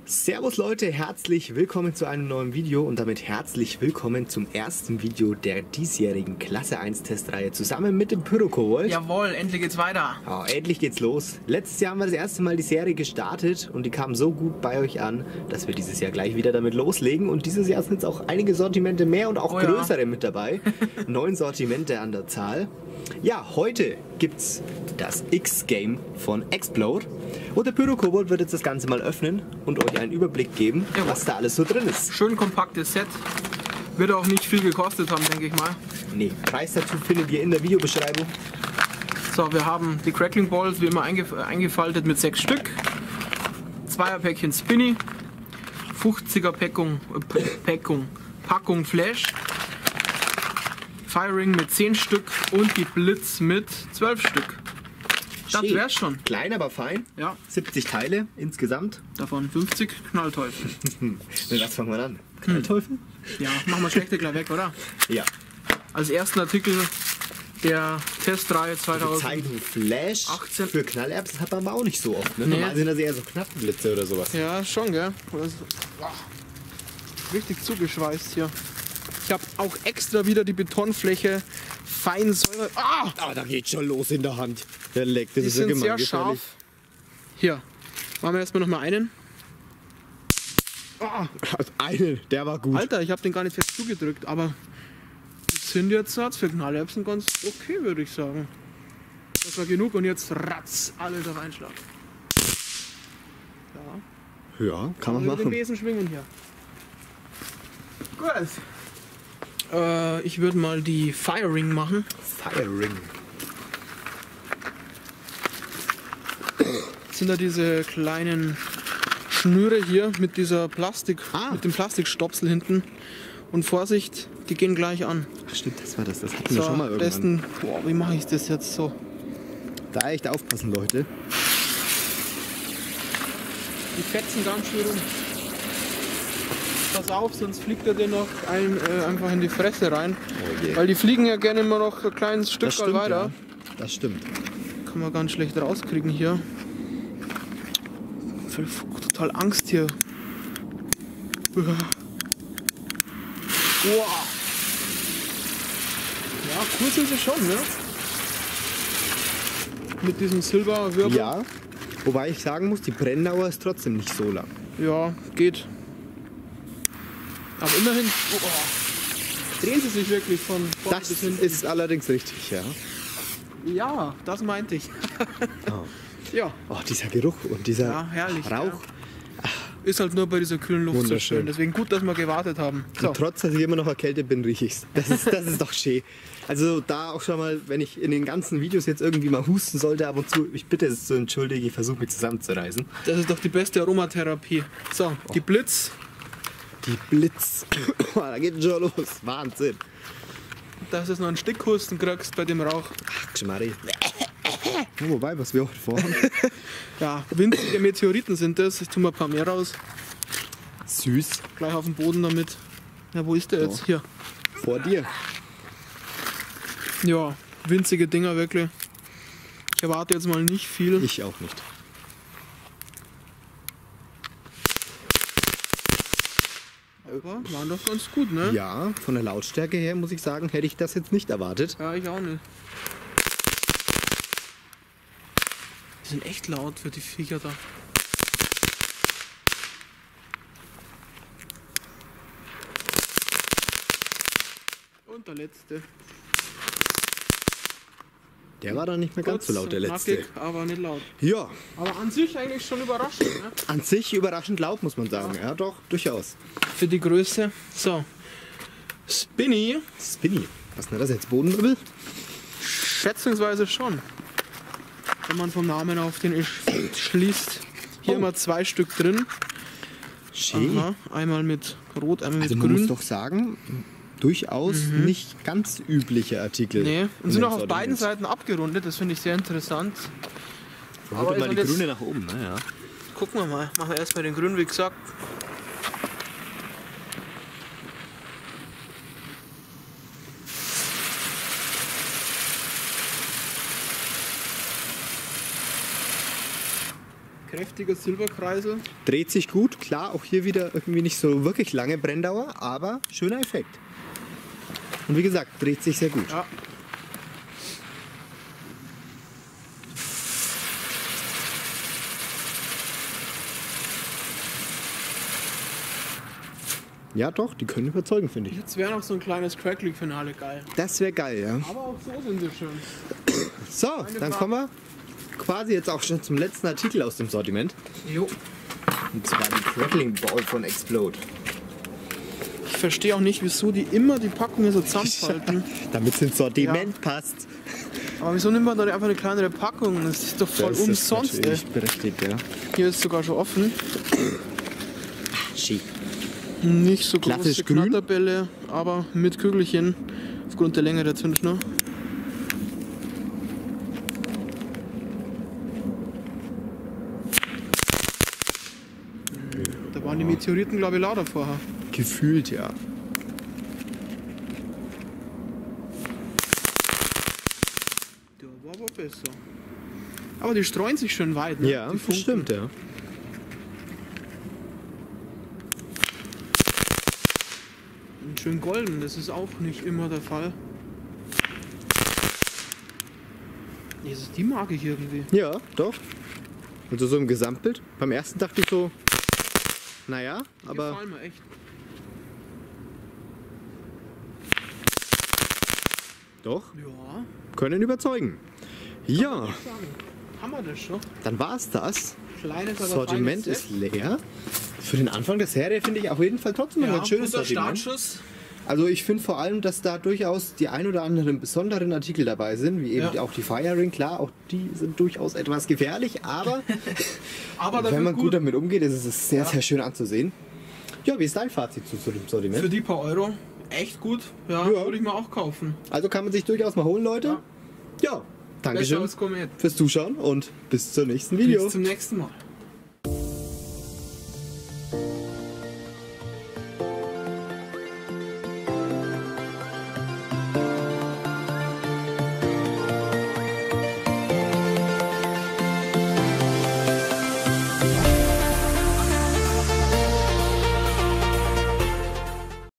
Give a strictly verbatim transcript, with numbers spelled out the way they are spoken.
Servus Leute, herzlich willkommen zu einem neuen Video und damit herzlich willkommen zum ersten Video der diesjährigen Klasse eins Testreihe zusammen mit dem Pyrokobold. Jawohl, endlich geht's weiter. Oh, endlich geht's los. Letztes Jahr haben wir das erste Mal die Serie gestartet und die kam so gut bei euch an, dass wir dieses Jahr gleich wieder damit loslegen. Und dieses Jahr sind jetzt auch einige Sortimente mehr und auch oh, größere ja. mit dabei. Neun Sortimente an der Zahl. Ja, heute gibt's das X-Game von Explode und der Pyrokobold wird jetzt das Ganze mal öffnen und euch einen Überblick geben, ja, was da alles so drin ist. Schön kompaktes Set. Wird auch nicht viel gekostet haben, denke ich mal. Nee, Preis dazu findet ihr in der Videobeschreibung. So, wir haben die Crackling Balls wie immer eingef eingefaltet mit sechs Stück. Zweierpäckchen Spinny. fünfziger Packung, äh, Packung, Packung Flash. Firing mit zehn Stück und die Blitz mit zwölf Stück. Das Schön. wär's schon. Klein, aber fein. Ja. siebzig Teile insgesamt. Davon fünfzig Knallteufel. Mit was fangen wir an? Knallteufel? Ja, machen wir schlechte gleich weg, oder? Ja. Als ersten Artikel der Testreihe zweitausendachtzehn. Zeichnung Flash für Knallerbsen hat man aber auch nicht so oft. Ne? Nee. Normal sind das eher so Knappenblitze oder sowas. Ja, schon, gell? Das, ach, richtig zugeschweißt hier. Ich habe auch extra wieder die Betonfläche fein säuber. Ah! Ah, da geht schon los in der Hand. Der leckt, das Die ist ja sind gemein sehr scharf. Hier, machen wir erstmal noch mal einen. Ah! Also einen, der war gut. Alter, ich habe den gar nicht fest zugedrückt, aber die sind jetzt für Knallerbsen ganz okay, würde ich sagen. Das war genug und jetzt ratz, alle da reinschlagen. Ja, Ja, kann man über den machen. Besen schwingen hier. Gut. Äh, ich würde mal die Firing machen. Firing. Das sind da diese kleinen Schnüre hier mit dieser Plastik, Ah. mit dem Plastikstopsel hinten. Und Vorsicht, die gehen gleich an. Ach, stimmt, das war das. Das hatten So, wir schon mal irgendwann. besten, boah, wie mache ich das jetzt so? Da echt aufpassen, Leute. Die fetzen ganz schön rum. Pass auf, sonst fliegt er dir noch ein, äh, einfach in die Fresse rein. Oh je. Weil die fliegen ja gerne immer noch ein kleines Stück Das stimmt, weiter. ja. Das stimmt. Kann man ganz schlecht rauskriegen hier. Voll- Total Angst hier. Uah. Wow. Ja, cool sind sie schon, ne? Mit diesem Silberwirbel. Ja, wobei ich sagen muss, die Brenndauer ist trotzdem nicht so lang. Ja, geht. Aber immerhin oh, drehen sie sich wirklich von vorne Das bis hinten. ist allerdings richtig, ja. Ja, das meinte ich. Oh. Ja, Oh, dieser Geruch und dieser Ja, herrlich, Rauch. ist halt nur bei dieser kühlen Luft so Wunderschön. schön. Deswegen gut, dass wir gewartet haben. So. Und trotz, dass ich immer noch erkältet bin, rieche ich's. Das ist, das ist doch schön. Also da auch schon mal, wenn ich in den ganzen Videos jetzt irgendwie mal husten sollte ab und zu, ich bitte es zu entschuldigen, ich versuche mich zusammenzureißen. Das ist doch die beste Aromatherapie. So, die Blitz. Die Blitz. Da geht schon los. Wahnsinn. Dass du noch einen Stickhusten kriegst bei dem Rauch. Ach, Geschmarri. Oh, wobei, was wir heute vorhaben. Ja, winzige Meteoriten sind das. Ich tue mal ein paar mehr raus. Süß. Gleich auf den Boden damit. Ja, wo ist der jetzt? So. Hier. Vor dir. Ja, winzige Dinger wirklich. Ich erwarte jetzt mal nicht viel. Ich auch nicht. Aber waren doch ganz gut, ne? Ja, von der Lautstärke her muss ich sagen, hätte ich das jetzt nicht erwartet. Ja, ich auch nicht. Die sind echt laut für die Viecher da. Und der letzte. Der war dann nicht mehr ganz so laut, der letzte. Knackig, aber nicht laut. Ja, Aber an sich eigentlich schon überraschend, ne? an sich überraschend laut, muss man sagen. Ja, doch, durchaus. Für die Größe. So. Spinny. Spinny. Was ist denn das jetzt? Bodenmöbel? Schätzungsweise schon. Wenn man vom Namen auf den Isch schließt. Hier Oh. immer zwei Stück drin. Schön. Aha, einmal mit Rot, einmal Also mit man Grün. muss doch sagen, durchaus nicht ganz übliche Artikel. Nee, und in sind dem auch auf beiden Sortiment. Seiten abgerundet, das finde ich sehr interessant. Heute Aber mal ist die jetzt- Grüne nach oben, naja. Gucken wir mal, machen wir erstmal den Grün, wie gesagt. Kräftiger Silberkreisel. Dreht sich gut, klar, auch hier wieder irgendwie nicht so wirklich lange Brenndauer, aber schöner Effekt. Und wie gesagt, dreht sich sehr gut. Ja. Ja doch, die können überzeugen, finde ich. Jetzt wäre noch so ein kleines Crackling-Finale geil. Das wäre geil, ja. Aber auch so sind sie schön. So, dann kommen wir quasi jetzt auch schon zum letzten Artikel aus dem Sortiment. Jo. Und zwar die Crackling Ball von Explode. Ich verstehe auch nicht, wieso die immer die Packungen so zusammenfalten. Damit es ins Sortiment passt. Aber wieso nimmt man da einfach eine kleinere Packung? Das ist doch voll Das umsonst, ist ey. natürlich berechtigt, ja. Hier ist sogar schon offen. Schick. Nicht so große Klassisch grün. Knatterbälle, aber mit Kügelchen aufgrund der Länge der Zündschnur. Da waren die Meteoriten, glaube ich, lauter vorher. Gefühlt, ja. Der war aber besser. Aber die streuen sich schön weit, ne? Ja, die das Funken. stimmt, ja. Und schön golden, das ist auch nicht immer der Fall. Jesus, die mag ich irgendwie. Ja, doch. Also so im Gesamtbild. Beim ersten dachte ich so, naja, Die aber gefallen mir echt. doch, Ja, können überzeugen. Ja, sagen. Haben wir das schon? dann war's das. Kleines, aber Sortiment feines ist leer. Für den Anfang der Serie finde ich auf jeden Fall trotzdem ein ja, ganz schönes guter Sortiment. Startschuss. Also ich finde vor allem, dass da durchaus die ein oder anderen besonderen Artikel dabei sind, wie eben Ja. auch die Firing. Klar, auch die sind durchaus etwas gefährlich, aber Aber dafür wenn man gut, gut. damit umgeht, ist es sehr, Ja. sehr schön anzusehen. Ja, wie ist dein Fazit zu, zu dem Sortiment? Für die paar Euro echt gut. Ja, Ja. würde ich mir auch kaufen. Also kann man sich durchaus mal holen, Leute. Ja. Ja, Besser Dankeschön als Komet. fürs Zuschauen und bis zum nächsten Video. Bis zum nächsten Mal.